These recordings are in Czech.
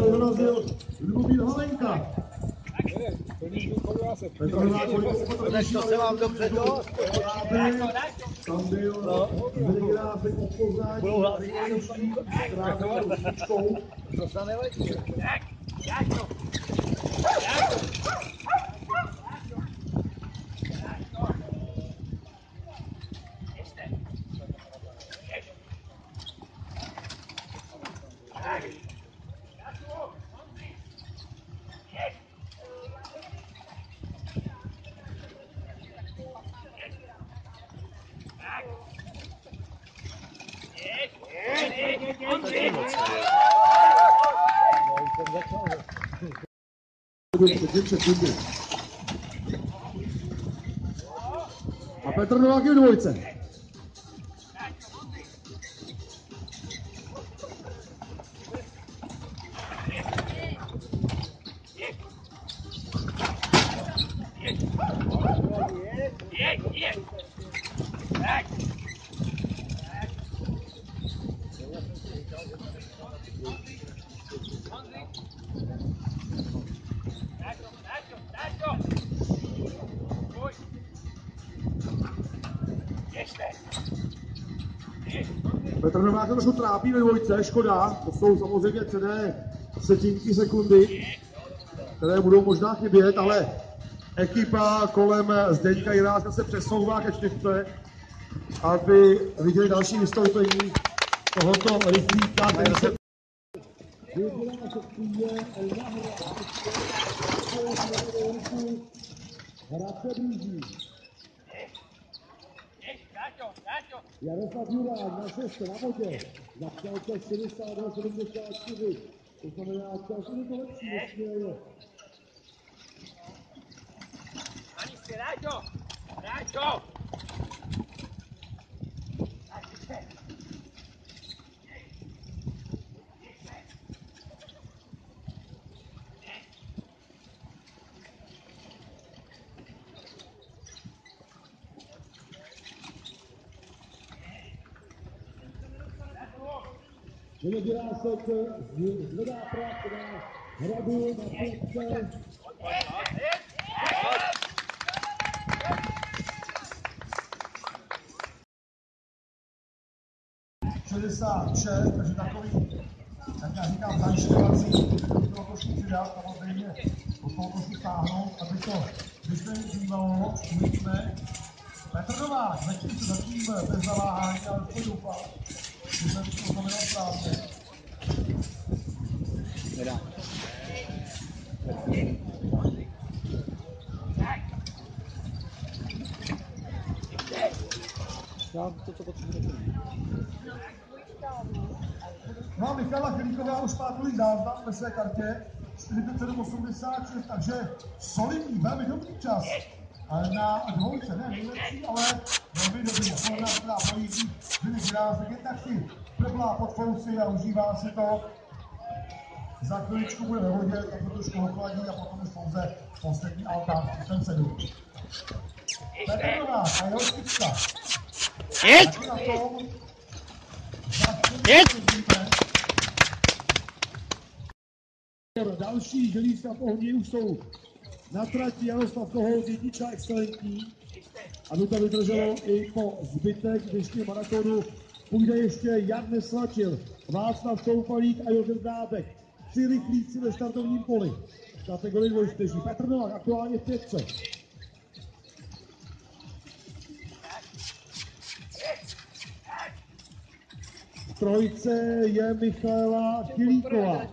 právě dorazil Lubomír Halenka. Petr Novák to se vám dobře dost. Tam byl Zdeněk o Poznání. To se neletí. A Petr Novák je v dvojce. Petr Novák to trošku trápí ve dvojce, škoda, to jsou samozřejmě cenné setinky sekundy, které budou možná chybět, ale ekipa kolem Zdeňka Jiráska se přesouvá ke čtyřce, aby viděli další vystoupení tohoto rychlíka, který se Jaroslav Jurák na 6 na vodě, zapsal se 62-74, to znamená, čas je to lepší, než je. Ani si, Ráďo! Zdeněk Jirásek zvedá prach na Hradu na pětce. 66, takže takový, jak já říkám, zajišťovací, to trošku přidat, samozřejmě do toho trošku stáhnout, aby to vyznívalo, uvidíme. Petr Novák, zatím bez zaváhání, ale to doufám, že jsem to znamenal správně. Nedá. Já to potřebuji. No a Michala Chlíková už má tolik záznam ve své kartě, 47,86, takže solidní, velmi dobrý čas na dvojce, ne nejlepší, ale velmi dobrý. Ona, která pojíždí Zdeněk Jirásek, jen tak si prblá pod fousy a užívá si to. Za chviličku bude ve vodě, tak to trošku ochladí a potom už pouze poslední altán v ten 7. Petr Novák a jeho špička. Jeď! Další želízka v ohni už jsou na trati. Jaroslav Kohout, jednička excelentní. Aby to vydrželo i po zbytek dnešního maratonu. Půjde ještě Jan Neslačil, Václav Soupalík a Josef Drábek. 3 rychlíci ve startovním poli. Kategorii dvojčteří. Petr Novák aktuálně v pětce. V trojce je Michaela Chylíková.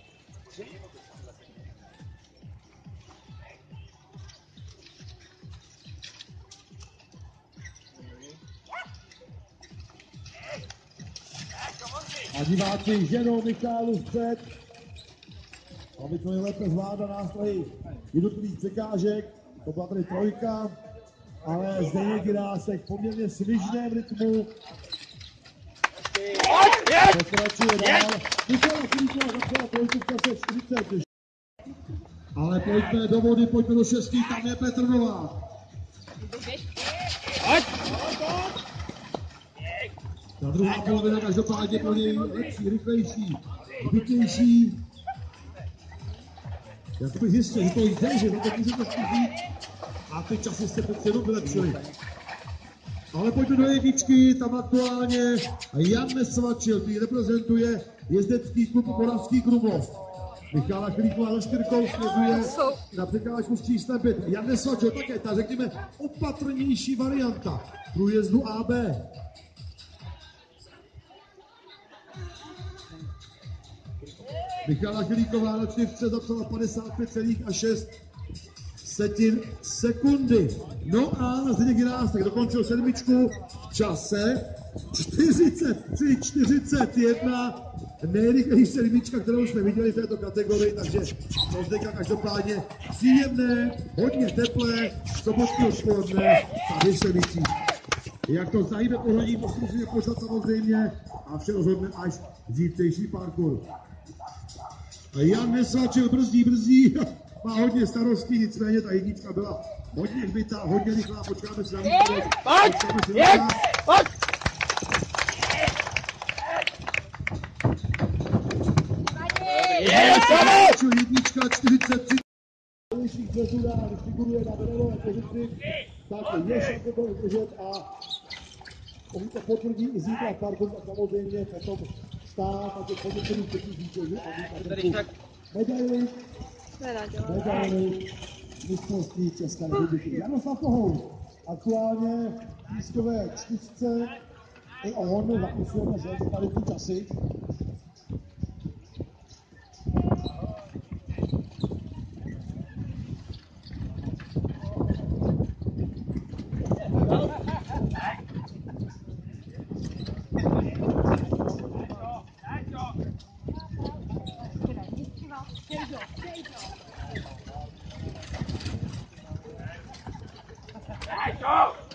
A diváci ženou Michálu vpřed, aby to nejlépe zvládla nástrahy jednotlivých překážek. To byla tady trojka, ale Zdeněk Jirásek v poměrně svižném rytmu. Pokračuje dál. Michála Chylíková zapřela trojku v čase 40. Ale pojďme do vody, pojďme do šestky, tam je Petr Novák. Ta druhá polovina každopádně pro něj lepší, rychlejší, zbytější. Já to bych zjistil, že to jde, že na to můžete zkusit a ty časy se přece jenom vylepšily. Ale pojďme do jedničky, tam aktuálně Jan Nesvačil, který reprezentuje jezdecký klub Moravský Krumlov. Michála Chlíková za čtyřkou směřuje na překážku s číslem 5. Jan Nesvačil také ta, řekněme, opatrnější varianta průjezdu AB. Michála Chlíková na čtyřce zapsala 55,6 sekundy. No a Zdeněk Jirásek dokončil sedmičku v čase 43:41. Nejrychlejší sedmička, kterou jsme viděli v této kategorii, takže to Zdeňka každopádně příjemné, hodně teplé, sobotní odpoledne tady v Semicích. Jak to zajde pohodí, musíme počkat samozřejmě a vše rozhodne až zítřejší parkour. Jan Nesvačil brzdí, má hodně starostí, nicméně ta jednička byla hodně hbitá, hodně rychlá, počkáme si na výsledek. Pojď! Jednička 43. Dalších dřezů figuruje na vedelové pozici, tak je šance to udržet a pokud to potvrdí i zítra parkour, tak samozřejmě potom stát a těch pozitivních třetích vítězů a medaily mistrovství České republiky. Jaroslav Kohout, aktuálně v pískové čtyřce, i on zapisujeme zase kvalitní časy. Go!